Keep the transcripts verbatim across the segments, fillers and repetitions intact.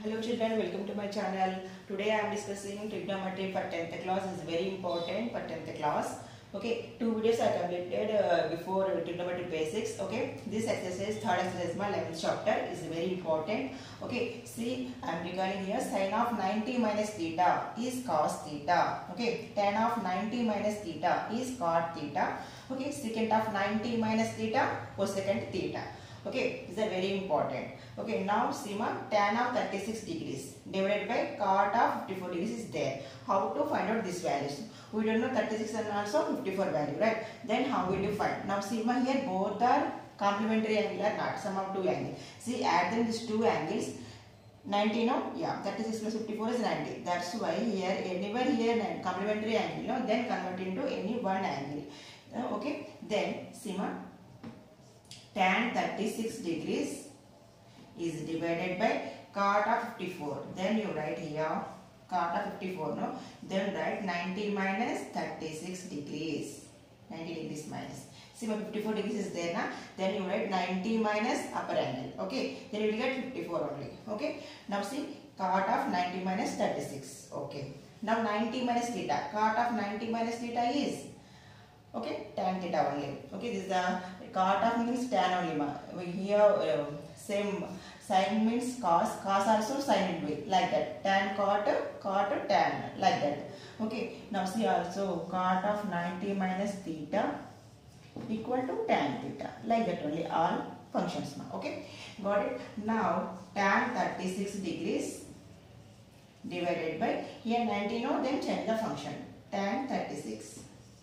Hello children, welcome to my channel. Today I am discussing trigonometry for tenth class. Is very important for tenth class. Okay, two videos I completed uh, before trigonometry basics. Okay, this exercise, third exercise, my eleventh chapter is very important. Okay, see I am recalling here sine of ninety minus theta is cos theta. Okay, tan of ninety minus theta is cot theta. Okay, secant of ninety minus theta cosecant theta. Okay, these are very important. Okay, now see ma tan of thirty-six degrees divided by cot of fifty-four degrees is there. How to find out these values? We don't know thirty-six and also fifty-four value, right? Then how will you find? Now see ma here both are complementary angle or not, sum of two angles. See, add them these two angles. ninety, no? Yeah, thirty-six plus fifty-four is ninety. That's why here, anywhere here complementary angle, no? Then convert into any one angle. Uh, okay, then see ma tan thirty-six degrees is divided by cot of fifty-four. Then you write here cot of fifty-four, no? Then write ninety minus thirty-six degrees. ninety degrees minus. See, my fifty-four degrees is there, na? Then you write ninety minus upper angle. Okay? Then you will get fifty-four only. Okay? Now see, cot of ninety minus thirty-six. Okay. Now ninety minus theta. Cot of ninety minus theta is, okay, tan theta only. Okay, this is the cot of means tan only. Ma. We here uh, same sine means cos, cos also sine will be like that. Tan cot, cot tan like that. Okay, now see also cot of ninety minus theta equal to tan theta like that only, all functions. Ma. Okay, got it. Now tan thirty-six degrees divided by here ninety, no, then change the function tan thirty-six.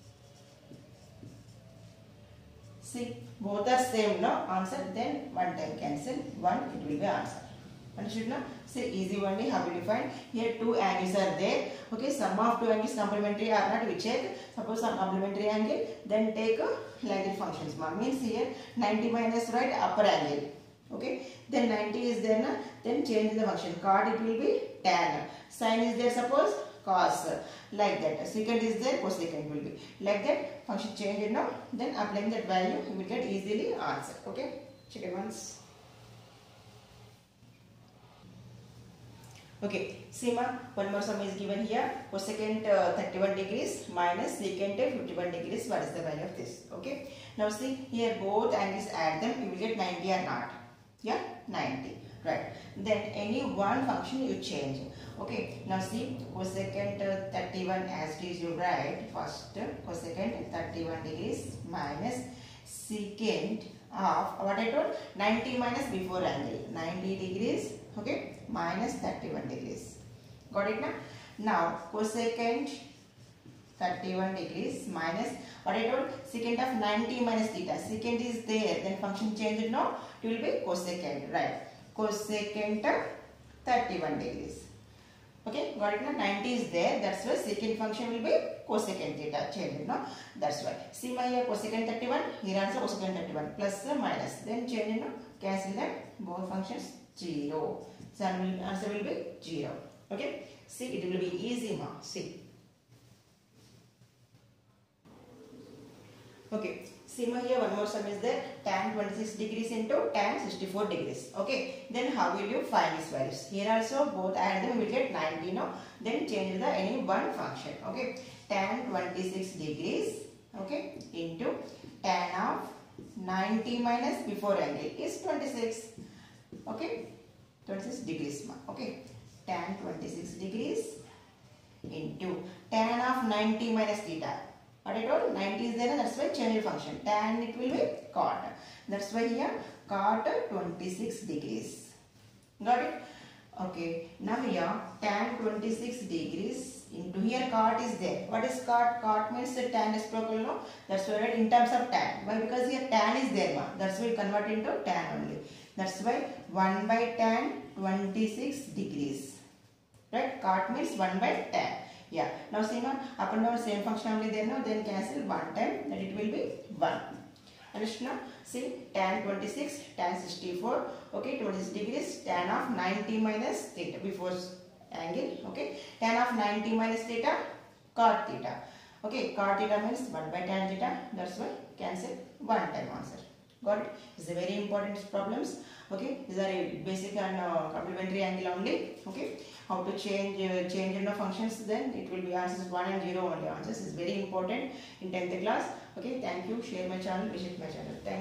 See, both are same, no? Answer, then one time cancel, one it will be answer. Understood, no? See, easy only. How will you find? Here two angles are there. Okay, sum of two angles complementary or not, we check. Suppose some complementary angle, then take uh, like the functions. Means here ninety minus right upper angle. Okay, then ninety is there, na? Then change the function. Cot it will be tan. Sine is there, suppose cos, like that. Secant is there, cosecant will be like that. Function change it now, then applying that value you will get easily answer. Okay, check it once. Okay, see ma, one more sum is given here. Cosecant uh, thirty-one degrees minus secant fifty-one degrees. What is the value of this? Okay, now see here both angles, add them, you will get ninety or not. Yeah, ninety. Right. Then any one function you change. Okay. Now see cosecant uh, thirty-one as it is you write first uh, cosecant thirty-one degrees minus secant of what I told ninety minus before angle ninety degrees. Okay, minus thirty-one degrees. Got it now? Now cosecant thirty-one degrees minus what I told secant of ninety minus theta. Secant is there, then function change it now. It will be cosecant, right? Cosecant thirty-one degrees. Okay, got it now? ninety is there, that's why secant function will be cosecant theta. Change it now. That's why. See my here cosecant thirty-one, here also cosecant thirty-one, plus or minus. Then change it now. Cancel them. Both functions zero. So answer will be zero. Okay. See, it will be easy now. See. Okay. See ma here one more sum is there, tan twenty-six degrees into tan sixty-four degrees. Okay, then how will you find these values? Here also both add them, we will get ninety now. Then change the any one function. Okay, tan twenty-six degrees, okay, into tan of ninety minus before angle is twenty-six. Okay, twenty-six degrees ma. Okay, tan twenty-six degrees into tan of ninety minus theta. What I told ninety is there, that's why change the function. Tan it will be cot. That's why here cot twenty-six degrees. Got it? Okay. Now here tan twenty-six degrees into here cot is there. What is cot? Cot means the tan reciprocal, no? That's why right, in terms of tan. Why? Because here tan is there, ma. That's why we convert into tan only. That's why one by tan twenty-six degrees. Right? Cot means one by tan. Yeah. Now see now up and down same function only there now, then cancel one time, that it will be one. Understood now? See tan twenty-six, tan sixty-four, okay, twenty-six degrees, tan of ninety minus theta before angle, okay, tan of ninety minus theta, cot theta. Okay, cot theta means one by tan theta, that's why cancel one time answer. Got it? It's a very important problems. Okay, these are a basic and uh, complementary angle only. Okay, how to change uh, change in the functions, then it will be answers one and zero only. Answers is very important in tenth class. Okay, thank you. Share my channel, visit my channel. Thank